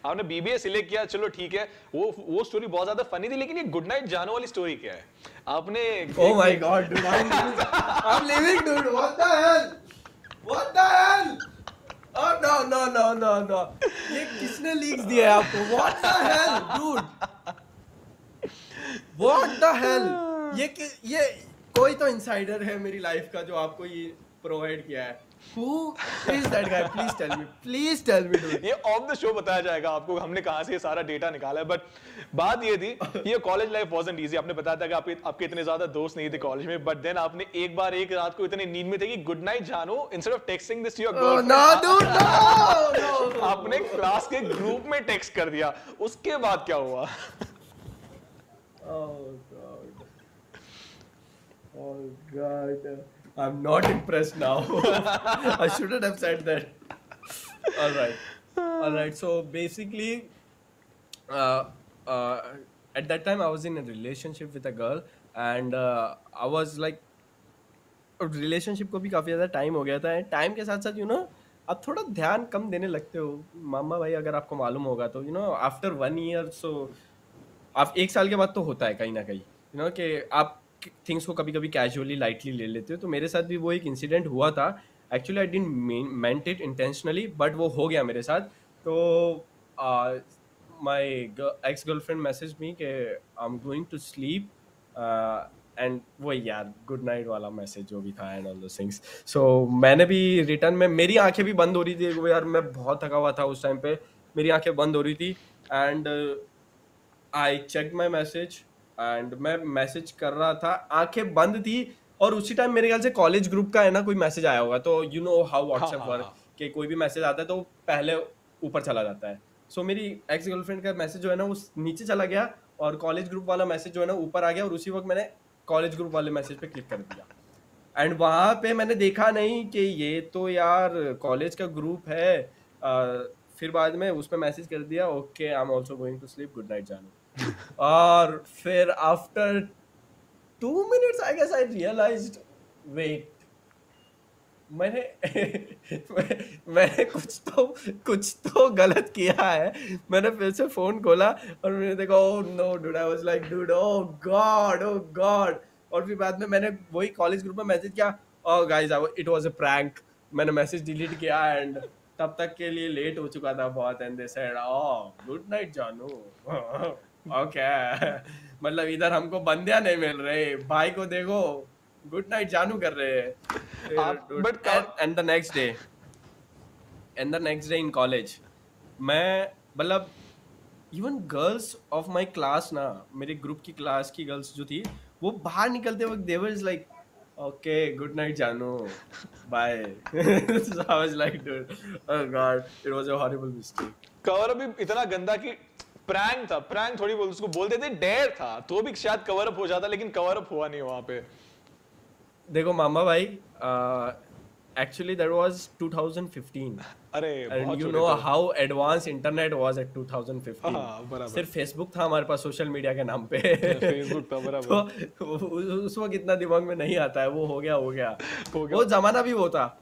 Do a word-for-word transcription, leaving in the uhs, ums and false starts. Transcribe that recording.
आपने BBA select किया, चलो ठीक है, वो वो स्टोरी बहुत ज्यादा फनी थी, लेकिन ये गुड नाइट जानू वाली स्टोरी क्या है? आपने oh my god dude I'm I'm leaving dude what the hell what the hell oh no no no no no ये किसने लीक्स दिया है आपको? what the hell dude what the hell ये कि, ये कोई तो इंसाइडर है मेरी लाइफ का जो आपको ये प्रोवाइड किया है. Who is that guy? Please tell me. Please tell me, dude. ये ऑफ द शो बताया जाएगा आपको हमने कहां से ये सारा डेटा निकाला है. बट बात ये थी, ये कॉलेज लाइफ वाजंट इजी. आपने बताया था कि आपके आपके इतने ज्यादा दोस्त नहीं थे कॉलेज में, बट देन आपने एक बार एक रात को इतने नींद में थे कि गुड नाइट जानू, instead of texting this to your girlfriend, no, dude, no, no. आपने क्लास के ग्रुप में टेक्स्ट कर दिया. उसके बाद क्या हुआ? Oh god. Oh god. I'm not impressed now. I shouldn't have said that. All right. All right. So basically, uh, uh, at that time I was in a relationship with a girl, and uh, I was like, relationship को भी काफी ज्यादा time हो गया था. And time के साथ साथ you know आप थोड़ा ध्यान कम देने लगते हो. मामा भाई अगर आपको मालूम होगा तो you know after one year so आप एक साल के बाद तो होता है कहीं ना कहीं you know कि आप थिंग्स को कभी कभी कैजुअली लाइटली ले लेते हो. तो मेरे साथ भी वो एक इंसिडेंट हुआ था. Actually I didn't meant it intentionally but वो हो गया मेरे साथ. तो my ex girlfriend message me कि I am going to sleep and वो यार गुड नाइट वाला मैसेज जो भी था and all those things. So मैंने भी रिटर्न में, मेरी आंखें भी बंद हो रही थी यार, मैं बहुत थका हुआ था उस टाइम पे, मेरी आंखें बंद हो रही थी. And I check my message and मैं मैसेज कर रहा था, आंखें बंद थी. और उसी टाइम मेरे ख्याल से कॉलेज ग्रुप का है ना कोई मैसेज आया होगा. तो you know how WhatsApp work कि कोई भी मैसेज आता है तो पहले ऊपर चला जाता है. सो so, मेरी एक्स गर्लफ्रेंड का मैसेज जो है ना वो नीचे चला गया और कॉलेज ग्रुप वाला मैसेज जो है ना ऊपर आ गया. और उसी वक्त मैंने कॉलेज ग्रुप वाले मैसेज पे क्लिक कर दिया. एंड वहाँ पे मैंने देखा नहीं कि ये तो यार कॉलेज का ग्रुप है. uh, फिर बाद में उस पर मैसेज कर दिया, okay I am also going to sleep, good night जानू. और फिर after two minutes I guess I realised wait मैंने मैंने कुछ तो कुछ तो गलत किया है. मैंने फिर से फोन खोला और मैंने देखा oh no dude. I was like dude oh God oh God. और फिर बाद में मैंने वही कॉलेज ग्रुप में मैसेज किया, oh guys it was a prank. मैंने मैसेज डिलीट किया एंड तब तक के लिए लेट हो चुका था बहुत. And they said oh good night जानू. ओके मतलब इधर हमको बंदियां नहीं मिल रहे, भाई को देखो गुड नाइट जानू कर रहे हैं. But and the next day and the next day in college मैं मतलब even girls of my class ना, मेरे ग्रुप की क्लास की गर्ल्स जो थी वो बाहर निकलते वक्त they was like okay good night जानू bye. So I was like dude oh god it was a horrible mistake. Cover up भी इतना गंदा कि प्रैंक था. प्रैंक थोड़ी बोल उसको बोलते थे, डेयर था तो भी शायद कवर अप हो जाता, लेकिन कवर अप हुआ नहीं वहां पे. देखो मामा भाई actually that was twenty fifteen. अरे and you know how advance internet was at twenty fifteen. हाँ, बराबर. सिर्फ फेसबुक था हमारे पास सोशल मीडिया के नाम पे. फेसबुक था बराबर. तो उस वक्त इतना दिमाग में नहीं आता है, वो हो गया हो गया हो गया. वो जमाना भी वो था.